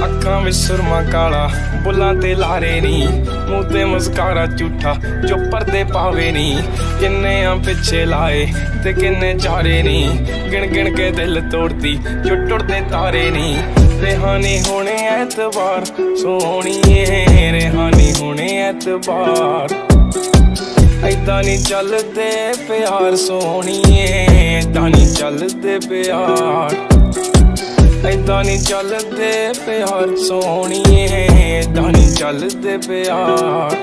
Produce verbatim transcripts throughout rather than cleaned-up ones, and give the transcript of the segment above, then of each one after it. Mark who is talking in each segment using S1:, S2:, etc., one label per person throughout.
S1: अखां विच सुरमा काला बुल्लां ते लारे नी, मूंह ते मुस्कारा झूठा जो पर्दे पावे नी। किन्ने आ पिछे लाए ते किन्ने चारे नी, गिण गिण के दिल तोड़ती जो टुटदे तारे नी। रेहानी होने ऐतबार सोहणीए, रेहानी होने ऐतबार। ऐदां नी चलदे प्यार सोहणीए, ऐदां नी चलदे प्यार। ऐदां नी चलदे प्यार सोहणीए, ऐदां नी चलदे प्यार।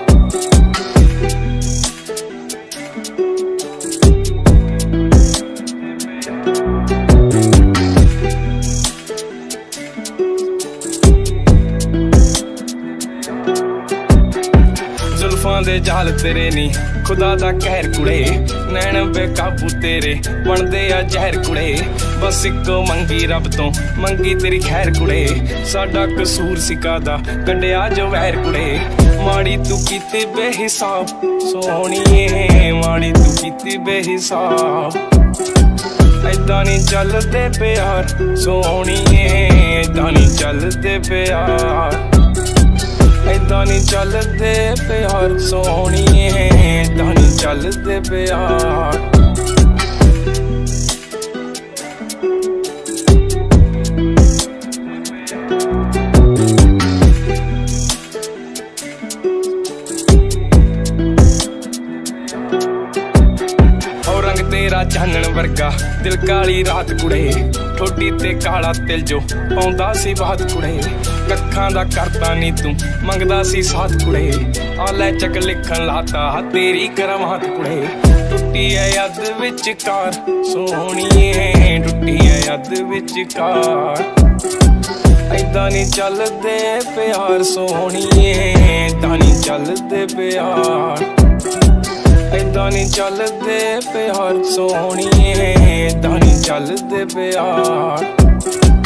S1: जुल्फां दे जाल तेरे नी खुदा दा कहर कुड़े, नैन बेकाबू तेरे बनदे आ जहर कुड़े। बस इको मंगी रब तो मंगी तेरी खैर कुड़े, साडा कसूर सिकादा कड्डिया जो वैर कुड़े। माड़ी तू कीती बेहिसाब सोहणीए, माड़ी तू कीती बेहिसाब। ऐदां नी चलदे प्यार सोहणीए, ऐदां नी चलदे प्यार। ऐदां नी चलदे प्यार सोहणीए, ऐदां नी चलदे प्यार। तेरा चानण वर्गा दिल काली रात कुड़े, ठोडी ते काला तिल जो पाउंदा सी बात कुड़े। कखां दा करता नी तू मंगदा सी साथ कुड़े, आले चक लिखन लाता तेरी करमात कुड़े। टुट्टी है यद विचकार सोहणीए, टुट्टी है यद विचकार। ऐदां नी चलदे प्यार सोहणीए, ऐदां नी चलदे प्यार। ऐदां नी चलदे प्यार सोहणीए, ऐदां नी चलदे प्यार।